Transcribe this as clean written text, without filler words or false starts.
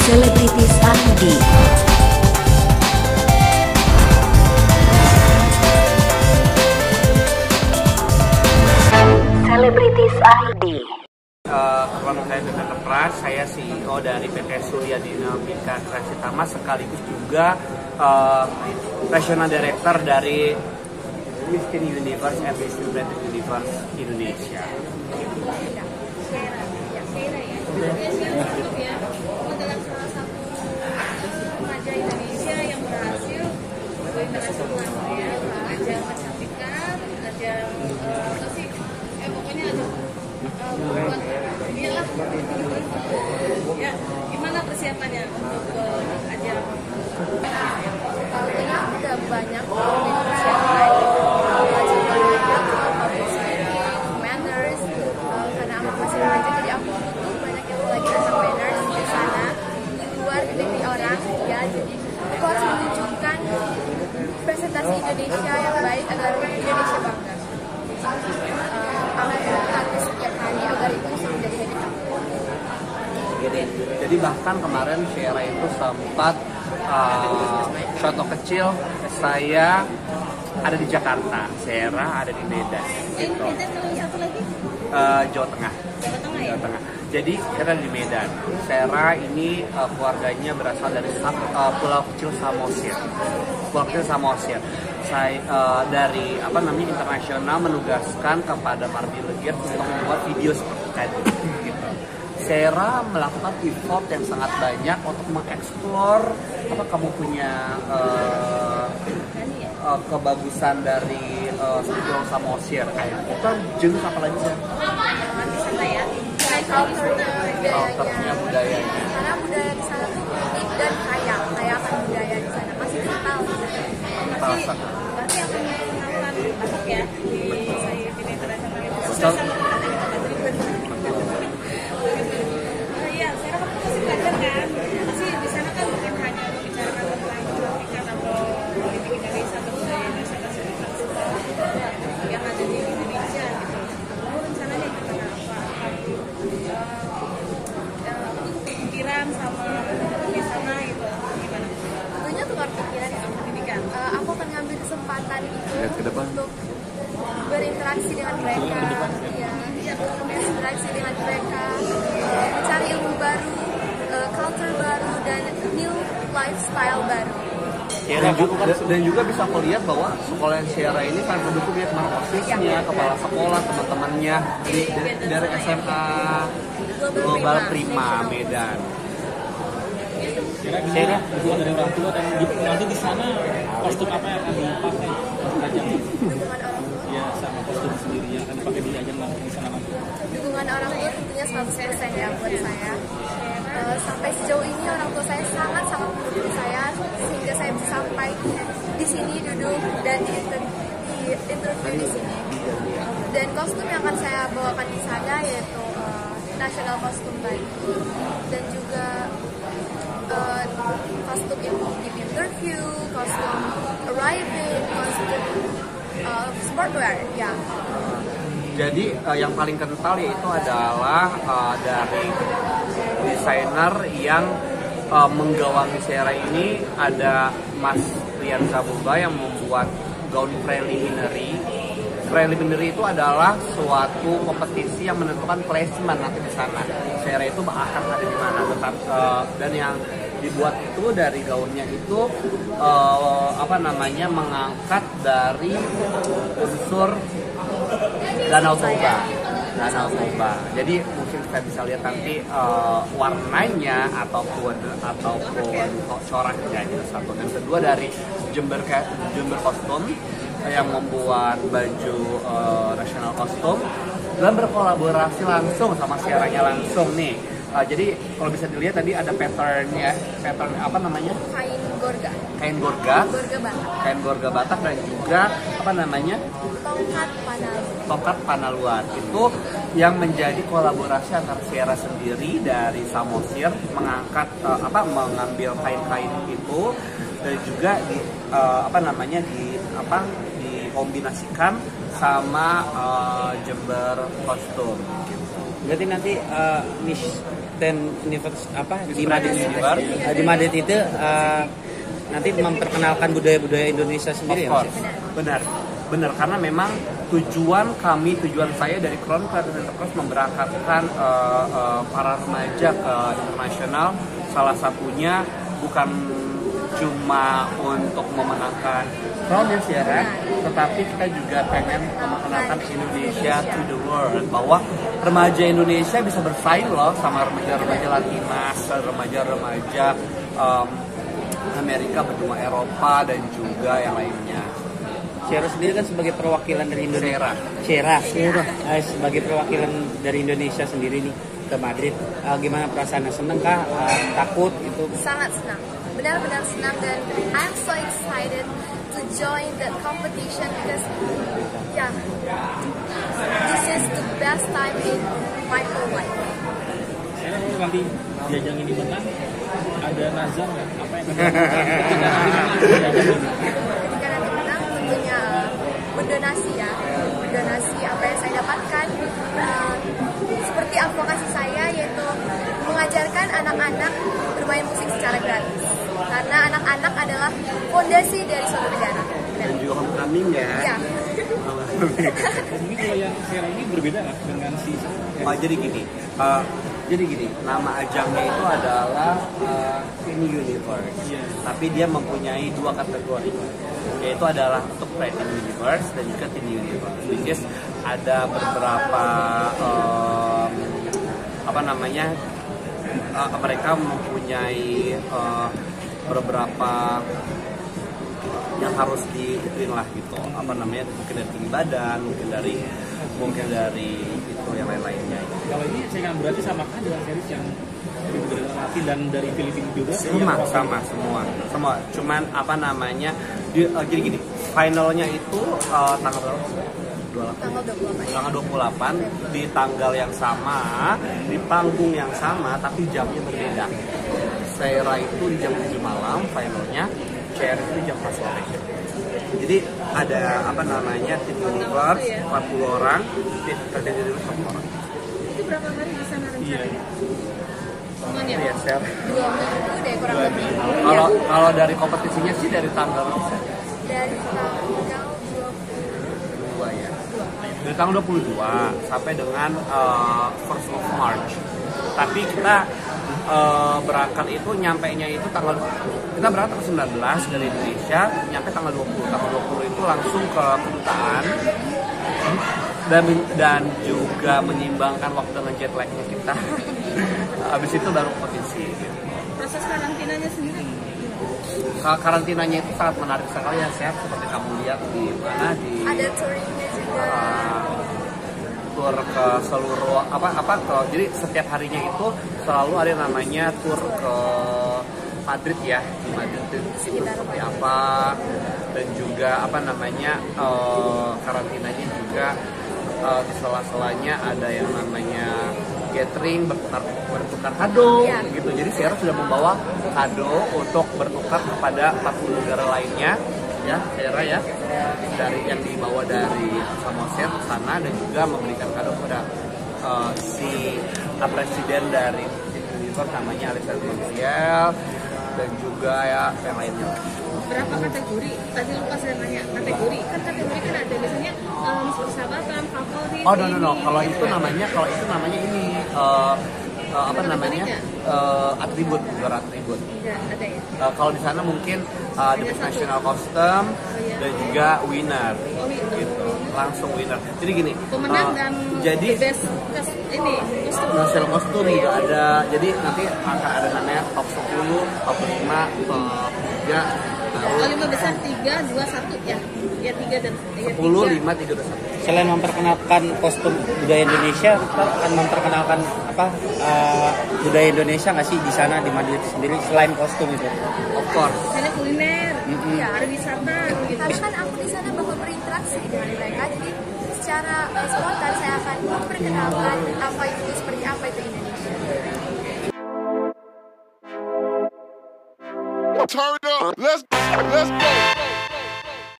Selebritis ID. Selebritis ID. Nama saya Bebet Pras, saya CEO dari PT Surya Dinamika Kreasi Tama, sekaligus juga Regional Director dari Miss Teen Universe and Miss Creative Universe Indonesia. Adalah salah satu remaja Indonesia yang berhasil go internasional ya, ajang kecantikan, ajang apa sih? Pokoknya ajang buat inilah. Ya, gimana persiapannya untuk ajang? Tahunnya udah banyak persiapan, manners, karena aku masih remaja jadi aku butuh banyak yang lagi tentang manners di sana, di luar dari orang ya, jadi aku harus menunjukkan presentasi Indonesia yang baik agar Indonesia bangga. Aku harus setiap hari agar itu bisa menjadi habit aku. Jadi bahkan kemarin Sheila itu sempat contoh kecil, saya ada di Jakarta, Sheila ada di Medan. Gitu. Satu lagi Jawa Tengah. Jawa Tengah. Jadi Sheila di Medan. Sheila ini keluarganya berasal dari Pulau Kecil Samosir. Pulau Kecil Samosir. Saya dari internasional menugaskan kepada Mardi Legit untuk membuat video seperti tadi. Gitu. Sheila melakukan effort yang sangat banyak untuk mengeksplor apa kamu punya kebagusan dari Pulau Samosir. Itu jenis apa lagi sih? Culture-nya, budayanya. Karena budaya di sana tuh unik dan kaya akan budaya di sana, masih kental di sana. berarti aku mengenalkan masuk ya di saya ini internasional itu. Betul. Iya, saya kan masih belajar kan. Masih di sana kan bukan hanya membicarakan tentang kecantikan atau politik Indonesia atau budaya Indonesia dan sebagainya yang ada di Indonesia gitu. Lalu rencananya gimana pikiran sama di sana gitu gimana? Tentunya tukar pikiran ya. Pendidikan. Aku akan ngambil kesempatan itu Ke depan. untuk berinteraksi dengan mereka, ya, berinteraksi dengan mereka, mencari ilmu baru, culture baru dan new lifestyle baru. Dan juga bisa aku lihat bahwa sekolah Sheila ini sangat mendukung ya, teman osisnya, kepala sekolah, teman-temannya dari SMA Global Prima Medan. Sheila dukungan dari orang tua dan nanti di sana kostum apa yang akan dipakai untuk ajang ini? Dukungan orang tua, Ya sama kostum sendiri yang akan dipakai di ajang nanti di sana nanti. dukungan orang tua tentunya 100% ya buat saya. Sampai sejauh ini orang tua saya sangat-sangat mendukung saya sehingga saya bisa sampai di sini duduk dan di interview di sini. Dan kostum yang akan saya bawakan di sana yaitu national kostum baju dan juga kostum yang di interview, kostum arriving, kostum sportwear ya. Jadi yang paling kental yaitu adalah dari desainer yang menggawangi Sheila ini ada Mas Rian Sabuba yang membuat gaun preliminary. Preliminary itu adalah suatu kompetisi yang menentukan placement nanti di sana. Sheila itu akan ada di mana, dan yang dibuat itu dari gaunnya itu mengangkat dari unsur Danau Toba. Jadi mungkin kita bisa lihat nanti warnanya ataupun coraknya itu satu. Dan kedua dari Jember Kostum yang membuat baju national kostum dan berkolaborasi langsung sama Sheila-nya langsung nih. Jadi kalau bisa dilihat tadi ada pattern apa namanya? Kain gorga Kain gorga Batak dan juga tongkat panaluan. Itu yang menjadi kolaborasi antara Sheila sendiri dari Samosir mengambil kain-kain itu dan juga dikombinasikan sama Jember Kostum. Berarti nanti Miss di Madrid itu nanti memperkenalkan budaya-budaya Indonesia sendiri ya, Mas? Benar karena memang tujuan saya dari Crown Creative Enterprise memberangkatkan para remaja ke internasional, salah satunya bukan cuma untuk memenangkan Crown ya Sierra, tetapi kita juga pengen memperkenalkan Indonesia to the world, bahwa remaja Indonesia bisa bersaing loh sama remaja-remaja Latinas, remaja-remaja Amerika, benua Eropa dan juga yang lainnya. Sierra sendiri kan sebagai perwakilan dari Indonesia. Sebagai perwakilan dari Indonesia sendiri nih ke Madrid, gimana perasaannya? Seneng kah? Takut gitu? Sangat senang, benar-benar senang, dan I'm so excited to join the competition because this is the best time in my whole life. Saya nanti di ajang ini menang, ada nazar nggak? Apa yang akan ketika nanti menang tentunya mendonasi apa yang saya dapatkan, seperti advokasi saya, yaitu mengajarkan anak-anak bermain musik secara gratis, karena anak-anak adalah fondasi dari suatu negara. Dan juga homecoming ya. Mungkin kalau yang Sierra ini berbeda nggak dengan si jadi gini, nama ajangnya itu adalah Teen Universe, tapi dia mempunyai 2 kategori, yaitu adalah untuk Platinum Universe dan juga Teen Universe, which is ada beberapa mereka mempunyai beberapa yang harus diituin lah gitu, mungkin dari tinggi badan, mungkin dari itu yang lain-lainnya. Kalau ini saya berarti samakan dengan series yang dari Latin dan dari Filipina juga? Sama semua. Cuman jadi gini, finalnya itu tanggal berapa? Tanggal 28 di tanggal yang sama, di panggung yang sama, tapi jamnya berbeda. Sierra itu di jam 7 malam finalnya, CR itu jam 4 sore. Jadi ada Teen Universe 40 orang, Teen Universe 40 orang. Itu berapa hari di sana rencananya? Semuanya? Iya, share. 2 minggu deh kurang lebih. Kalau dari kompetisinya sih dari tanggal Dari tanggal 22 ya. Dari tanggal 22 sampai dengan 1st of March. Tapi kita berangkat itu kita berangkat tanggal 19 dari Indonesia, nyampe tanggal 20. Tanggal 20 itu langsung ke kedutaan dan juga menyimbangkan waktu dengan jet lagnya kita. Habis itu baru kompetisi. Proses karantinanya sendiri? Karantinanya itu sangat menarik sekali ya, Chef, seperti kamu lihat di mana ada touringnya juga. Tur ke seluruh jadi setiap harinya itu selalu ada yang namanya tur ke Madrid ya, di Madrid itu seperti apa, dan juga karantinanya juga di sela-selanya ada yang namanya gathering, bertukar kado gitu. Jadi Sierra sudah membawa kado untuk bertukar kepada 40 negara lainnya ya, Sierra ya, dari yang dibawa dari Samoset ke sana, dan juga memberikan kado kepada si presiden dari Universe namanya Alexander Montiel, dan juga ya yang lainnya. Berapa kategori? Tadi lupa saya nanya kategori. Kan kategori kan ada biasanya persahabatan, favorit. Oh no. Kalau itu namanya ini atribut, luar atribut. Ada ya. Kalau di sana mungkin the best national costume dan juga winner, gitu. Langsung winner. Jadi gini. Pemenang dan jadi best ini kostum. National kostum juga ada. Jadi nanti akan ada namanya top 10, top 5, top 3. Oh, 5 besar 3, 2, 1 ya. Ya 3 dan 10, 5, 3, 2, 1. Selain memperkenalkan kostum budaya Indonesia, akan memperkenalkan budaya Indonesia nggak sih di sana di Madrid sendiri selain kostum itu? Of course. Misalnya kuliner, pariwisata gitu. Karena kan aku di sana bakal berinteraksi dengan mereka, jadi secara spontan saya akan memperkenalkan apa itu seperti apa itu Indonesia. Turn up, let's go.